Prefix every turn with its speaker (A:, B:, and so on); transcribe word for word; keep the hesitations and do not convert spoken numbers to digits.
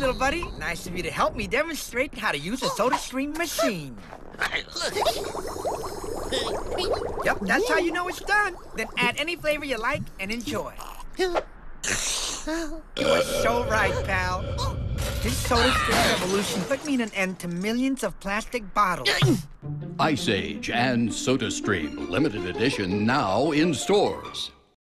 A: little buddy. Nice of you to help me demonstrate how to use a SodaStream machine. Yep, that's how you know it's done. Then add any flavor you like and enjoy. You are so right, pal. This SodaStream revolution put me an end to millions of plastic bottles.
B: Ice Age and SodaStream, limited edition, now in stores.